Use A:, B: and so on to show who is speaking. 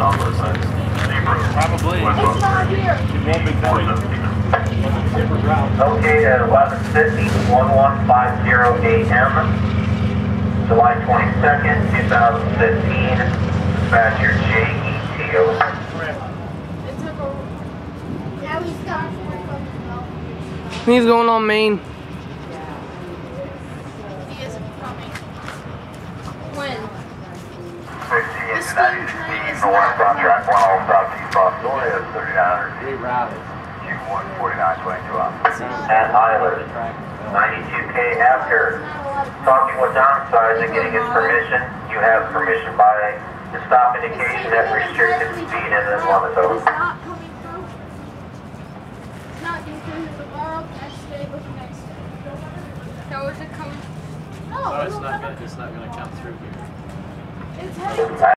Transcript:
A: Probably. It's not here. It won't be coming.
B: Located at 1150, 1150 a.m. July 22nd, 2015. Dispatcher JETO.
C: He's going on Main.
D: He isn't coming. When?
B: 60 and 90 speed north on track 1 all southeast Fostoria, 3900 feet. Q14922 up. At Island, 92K after talking with downside and getting his permission. You have permission by the stop indication at restricted speed and then limit zone.
D: It's not coming through. It's not getting through tomorrow, next day, but the next day. How is it coming? No,
A: Oh, it's not gonna come through here.
D: It's heading